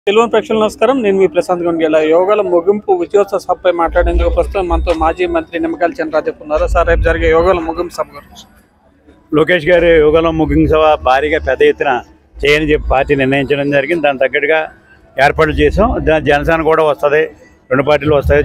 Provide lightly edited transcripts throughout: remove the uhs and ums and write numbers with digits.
తెలుగు ప్రేక్షకులకు నమస్కారం. నేను మీ ప్రశాంత్ గొంగెల. యోగాల ముగింపు విజయోత్సవ సభపై మాట్లాడేందుకు ప్రస్తుతం మనతో మాజీ మంత్రి నిమ్మకాయల చంద్రరాజప్ప ఉన్నారు. సార్, రేపు జరిగే యోగాల ముగింపు సభ గురించి లోకేష్ గారి యోగాల ముగింపు సభ భారీగా పెద్ద ఎత్తున చేయని చెప్పి పార్టీ నిర్ణయించడం జరిగింది. దాని తగ్గట్టుగా ఏర్పాట్లు చేసాం. జనసేన కూడా వస్తుంది, రెండు పార్టీలు వస్తాయి.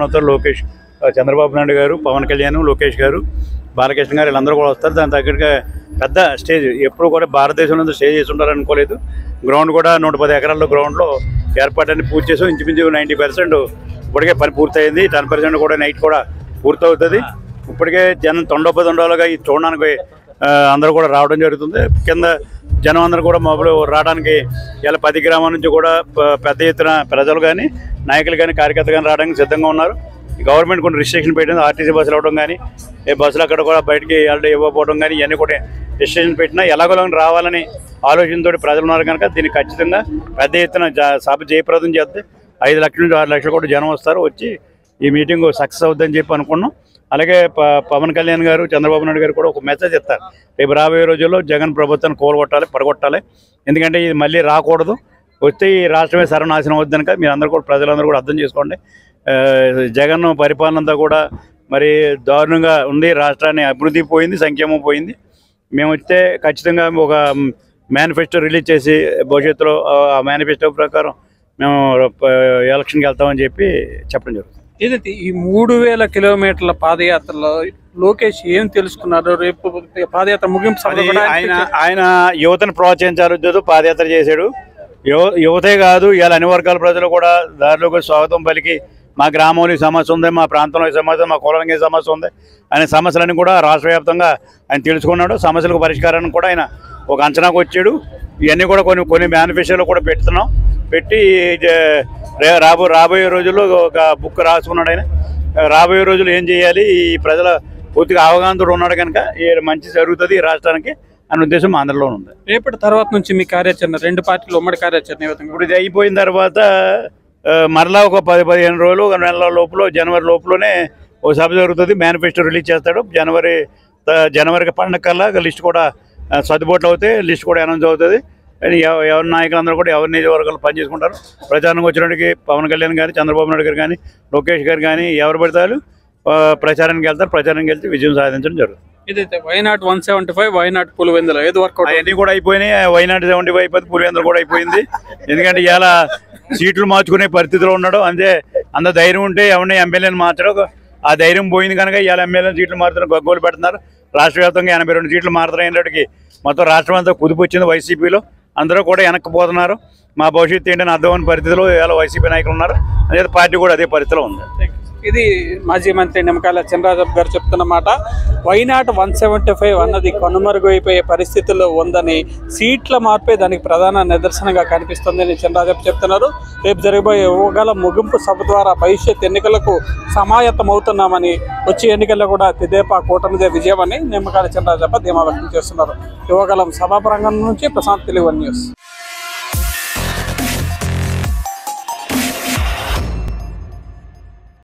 చంద్రబాబు నాయుడు గారు, పవన్ కళ్యాణ్, లోకేష్ గారు, బాలకృష్ణ గారు వీళ్ళందరూ కూడా వస్తారు. దాని తగ్గట్టుగా పెద్ద స్టేజ్ ఎప్పుడు కూడా భారతదేశంలో స్టేజ్ చేసి ఉంటారనుకోలేదు. గ్రౌండ్ కూడా 110 ఎకరాల్లో గ్రౌండ్లో ఏర్పాట్లన్నీ పూర్తి చేసాం. ఇంచుమించు 90% ఇప్పటికే పని పూర్తయింది. 10% కూడా నైట్ కూడా పూర్తవుతుంది. ఇప్పటికే జనం తొండలుగా ఈ చూడడానికి అందరూ కూడా రావడం జరుగుతుంది. కింద జనం అందరూ కూడా మొబైల్ రావడానికి ఇలా 10 గ్రామాల నుంచి కూడా పెద్ద ఎత్తున ప్రజలు కానీ, నాయకులు కానీ, కార్యకర్తలు కానీ రావడానికి సిద్ధంగా ఉన్నారు. గవర్నమెంట్ కొన్ని రిస్ట్రిక్షన్ పెట్టింది. ఆర్టీసీ బస్సులు అవ్వడం కానీ, బస్సులు అక్కడ కూడా బయటికి ఇవ్వకపోవడం కానీ, ఇవన్నీ కూడా రిస్ట్రిక్షన్ పెట్టినా ఎలాగోలా రావాలని ఆలోచనతో ప్రజలు ఉన్నారు కనుక దీన్ని ఖచ్చితంగా పెద్ద ఎత్తున సభ జయప్రదం చేస్తే 5 లక్షల నుంచి 6 లక్షలు కూడా జనం వస్తారు. వచ్చి ఈ మీటింగ్ సక్సెస్ అవుద్దని చెప్పి అనుకున్నాం. అలాగే పవన్ కళ్యాణ్ గారు, చంద్రబాబు నాయుడు గారు కూడా ఒక మెసేజ్ ఇస్తారు. రేపు రాబోయే రోజుల్లో జగన్ ప్రభుత్వాన్ని పడగొట్టాలి. ఎందుకంటే ఇది మళ్ళీ రాకూడదు. వస్తే ఈ రాష్ట్రమే సర్వనాశనం అవుద్ది కనుక మీరు అందరూ కూడా ప్రజలందరూ కూడా అర్థం చేసుకోండి. జగన్ పరిపాలన అంతా కూడా మరి దారుణంగా ఉంది. రాష్ట్రాన్ని అభివృద్ధి పోయింది, సంక్షేమం పోయింది. మేము వస్తే ఖచ్చితంగా ఒక మేనిఫెస్టో రిలీజ్ చేసి భవిష్యత్తులో ఆ మేనిఫెస్టో ప్రకారం మేము ఎలక్షన్కి వెళ్తామని చెప్పి చెప్పడం జరుగుతుంది. ఇది ఈ 3000 కిలోమీటర్ల పాదయాత్రలో లోకేష్ ఏం తెలుసుకున్నారు? రేపు పాదయాత్ర ముగింపు సభ ఆయన యువతను ప్రోత్సహించారు, పాదయాత్ర చేశాడు. యువతే కాదు, ఇవాళ అన్ని వర్గాల ప్రజలు కూడా దారిలోకి స్వాగతం పలికి మా గ్రామంలో ఈ సమస్య ఉంది, మా ప్రాంతంలో ఈ సమస్య, మా కులానికి ఈ సమస్య ఉంది అనే సమస్యలన్నీ కూడా రాష్ట్ర వ్యాప్తంగా ఆయన తెలుసుకున్నాడు. సమస్యలకు పరిష్కారాన్ని కూడా ఆయన ఒక అంచనాకు వచ్చాడు. ఇవన్నీ కూడా కొన్ని మేనిఫెస్టోలో కూడా పెట్టి రాబోయే రోజుల్లో ఒక బుక్ రాసుకున్నాడు. ఆయన రాబోయే రోజులు ఏం చేయాలి, ఈ ప్రజల పూర్తిగా అవగాహనతో ఉన్నాడు కనుక మంచి జరుగుతుంది ఈ రాష్ట్రానికి అనే ఉద్దేశం అందరిలో ఉంది. రేపటి తర్వాత నుంచి మీ కార్యాచరణ, రెండు పార్టీలు ఉమ్మడి కార్యాచరణ ఇప్పుడు ఇది అయిపోయిన తర్వాత మరలా ఒక 10-15 రోజులు, ఒక నెల లోపల, జనవరి లోపలనే ఒక సభ జరుగుతుంది. మేనిఫెస్టో రిలీజ్ చేస్తాడు. జనవరికి పండుగ కల్లా లిస్ట్ కూడా సర్దుబాట్లు అవుతాయి. లిస్ట్ కూడా అనౌన్స్ అవుతుంది. ఎవరి నాయకులందరూ కూడా ఎవరి నియోజకవర్గాలు పనిచేసుకుంటారు. ప్రచారానికి వచ్చినప్పటికీ పవన్ కళ్యాణ్ కానీ, చంద్రబాబు నాయుడు గారు కానీ, లోకేష్ గారు కానీ ఎవరు పెడతారు ప్రచారానికి వెళ్తారు. ప్రచారానికి వెళ్తే విజయం సాధించడం జరుగుతుంది. ఇదైతే వైనాట్ 175, వైనాట్ పులివెందుల ఏది వర్కౌట్ అవన్నీ కూడా అయిపోయినాయి. వైనాట్ 75 అయిపోయింది, పులివెందులు కూడా అయిపోయింది. ఎందుకంటే ఇలా సీట్లు మార్చుకునే పరిస్థితిలో ఉన్నాడు. అంత ధైర్యం ఉంటే ఎవరిని ఎమ్మెల్యేని మార్చడం, ఆ ధైర్యం పోయింది కనుక ఇవాళ ఎమ్మెల్యేని సీట్లు మారుతున్నారు, గగ్గోలు పెడుతున్నారు. రాష్ట్ర వ్యాప్తంగా 82 సీట్లు మారుతున్నాయి. మొత్తం రాష్ట్రం అంతా కుదిపి వచ్చింది వైసీపీలో. అందరూ కూడా వెనక్కిపోతున్నారు. మా భవిష్యత్తు ఏంటని అర్థమైన పరిస్థితిలో ఇవాళ వైసీపీ నాయకులు ఉన్నారు. అదే పార్టీ కూడా అదే పరిస్థితిలో ఉంది. ఇది మాజీ మంత్రి నిమ్మకాయల చంద్రరాజప్ప గారు చెప్తున్నమాట. వైనాట్ 175 అన్నది కనుమరుగైపోయే పరిస్థితుల్లో ఉందని, సీట్ల మార్పే దానికి ప్రధాన నిదర్శనంగా కనిపిస్తుందని చంద్రరాజప్ప చెప్తున్నారు. రేపు జరగబోయే యోగాల ముగింపు సభ ద్వారా భవిష్యత్ ఎన్నికలకు సమాయత్తమవుతున్నామని, వచ్చే ఎన్నికల్లో కూడా తెదేపా కూటమిదే విజయమని నిమ్మకాయల చంద్రరాజప్ప ధీమా వ్యక్తం చేస్తున్నారు. యోగాలం సభా ప్రాంగణం నుంచి ప్రశాంత్, తెలుగు న్యూస్.